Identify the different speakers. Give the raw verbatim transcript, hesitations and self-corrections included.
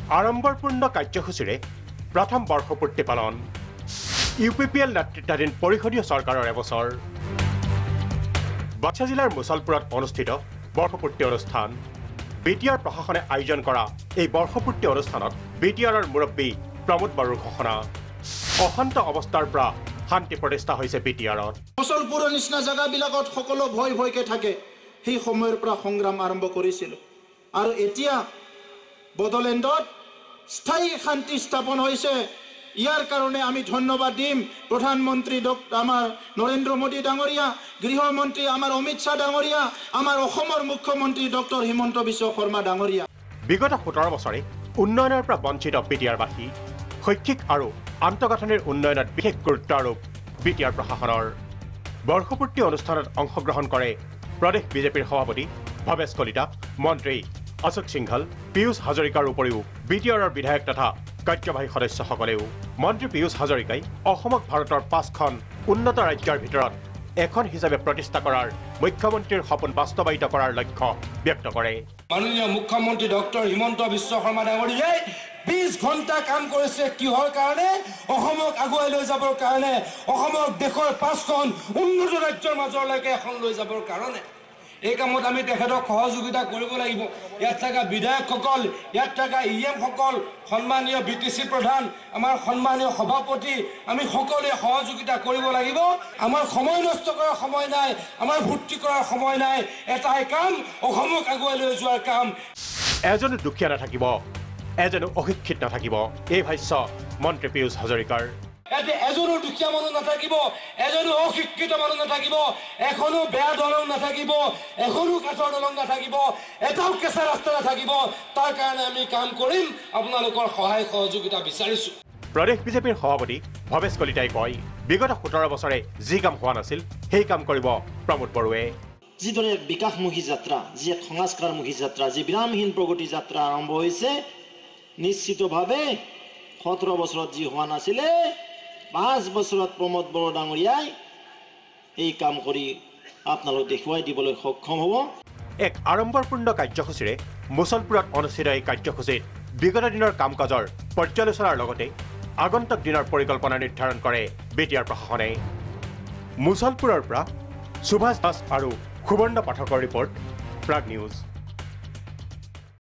Speaker 1: আড়ম্বৰপূৰ্ণ কাৰ্যসূচীৰে প্ৰথম বৰ্ষপূৰ্তি পালন ইউ পি পি এল নেতৃত্বাধীন পৰিষদীয় চৰকাৰৰ এবছৰ বাক্সা জিলাৰ মুছলপুৰত অনুষ্ঠিত বৰ্ষপূৰ্তি অনুষ্ঠান বি টি আৰ প্ৰশাসনে আয়োজন কৰা এই বৰ্ষপূৰ্তি অনুষ্ঠানত বি টি আৰৰ মুৰব্বী প্ৰমোদ বড়োৰ ঘোষণা অশান্ত অৱস্থাৰ পৰা শান্তি প্ৰতিষ্ঠা হৈছে বি টি আৰত
Speaker 2: মুছলপুৰৰ নিচিনা জেগাবিলাকত সকলো ভয় ভয়কে থাকে সেই সময়ৰ পৰা সংগ্ৰাম আৰম্ভ কৰিছিল আৰু এতিয়া বডলেণ্ডত স্থায়ী শান্তি স্থাপন হৈছে ইয়াৰ কাৰণে আমি ধন্যবাদ দিম প্ৰধানমন্ত্ৰী ডক্টৰ আমাৰ নৰেন্দ্ৰ মোদী ডাঙৰীয়া গৃহমন্ত্ৰী আমাৰ অমিত শ্বাহ ডাঙৰীয়া আমাৰ অসমৰ মুখ্যমন্ত্ৰী ডক্টৰ হিমন্ত বিশ্ব শৰ্মা ডাঙৰীয়া
Speaker 1: বিগত সোতৰ বছৰে উন্নয়নৰ পৰা বঞ্চিত বি টি আৰবাসী শৈক্ষিক আৰু আন্তঃগাঁথনিৰ উন্নয়নত বিশেষ গুৰুত্ব আৰোপ বি টি আৰ প্ৰশাসনৰ বৰ্ষপূৰ্তি অনুষ্ঠানত অংশগ্ৰহণ কৰে প্ৰদেশ বিজেপিৰ সভাপতি ভৱেশ কলিতা মন্ত্ৰী অশোক সিংঘল পিয়ুষ হাজৰিকাৰ উপৰিও বি টি আৰৰ বিধায়ক তথা কাৰ্যবাহী সদস্যসকলেও মন্ত্ৰী পিয়ুষ হাজৰিকাই অসমক ভাৰতৰ পাঁচখন উন্নত ৰাজ্যৰ ভিতৰত এখন হিচাপে প্ৰতিষ্ঠা কৰাৰ মুখ্যমন্ত্ৰীৰ সপোন বাস্তৱায়িত কৰাৰ লক্ষ্য ব্যক্ত কৰে
Speaker 3: মাননীয় মুখ্যমন্ত্ৰী ডক্টৰ হিমন্ত বিশ্ব শৰ্মা ডাঙৰীয়াই বিশ ঘণ্টা কাম কৰিছে কিহৰ কাৰণে অসমক আগুৱাই লৈ যাবৰ কাৰণে অসমক দেশৰ পাঁচখন উন্নত ৰাজ্যৰ মাজলৈকে এখন লৈ যাবৰ কাৰণে এই কামত আমি তেখেতক সহযোগিতা কৰিব লাগিব ইয়াত থকা বিধায়কসকল ইয়াত থকা ই এমসকল সন্মানীয় বি টি চি প্ৰধান আমাৰ সন্মানীয় সভাপতি আমি সকলোৱে সহযোগিতা কৰিব লাগিব আমাৰ সময় নষ্ট কৰাৰ সময় নাই আমাৰ ভৰ্তি কৰাৰ সময় নাই এটাই কাম অসমক আগুৱাই লৈ যোৱাৰ কাম
Speaker 1: এজনো দুখীয়া নাথাকিব এজনো অশিক্ষিত নাথাকিব এই ভাষ্য মন্ত্ৰী পিয়ুষ হাজৰিকাৰ
Speaker 3: ইয়াতে এজনো দুখীয়া মানুহ নাথাকিব এজনো অশিক্ষিত মানুহ নাথাকিব এখনো বেয়া দলং নাথাকিব এখনো কাঠৰ দলং নাথাকিব এটাও কেঁচা ৰাস্তা নাথাকিব তাৰ কাৰণে আমি কাম কৰিম আপোনালোকৰ সহায় সহযোগিতা বিচাৰিছো
Speaker 1: প্ৰদেশ বিজেপিৰ সভাপতি ভৱেশ কলিতাই কয় বিগত সোতৰ বছৰে যি কাম হোৱা নাছিল সেই কাম কৰিব প্ৰমোদ বড়োৱে
Speaker 4: যিদৰে বিকাশমুখী যাত্ৰা যি এক সংস্কাৰমুখী যাত্ৰা যি বিৰামহীন প্ৰগতি যাত্ৰা আৰম্ভ হৈছে নিশ্চিতভাৱে সোতৰ বছৰত যি হোৱা নাছিলে পাঁচ বছৰত প্ৰমোদ বড়ো ডাঙৰীয়াই এই কাম কৰি আপোনালোক দেখুৱাই দিবলৈ সক্ষম হ'ব
Speaker 1: এক আড়ম্বৰপূৰ্ণ কাৰ্যসূচীৰে মুছলপুৰত অনুষ্ঠিত এই কাৰ্যসূচীত বিগত দিনৰ কাম কাজৰ পৰ্যালোচনাৰ লগতে আগন্তুক দিনৰ পৰিকল্পনা নিৰ্ধাৰণ কৰে বি টি আৰ প্ৰশাসনে মুছলপুৰৰ পৰা সুভাষ দাস আৰু সুবৰ্ণ পাঠকৰ ৰিপৰ্ট প্ৰাগ নিউজ।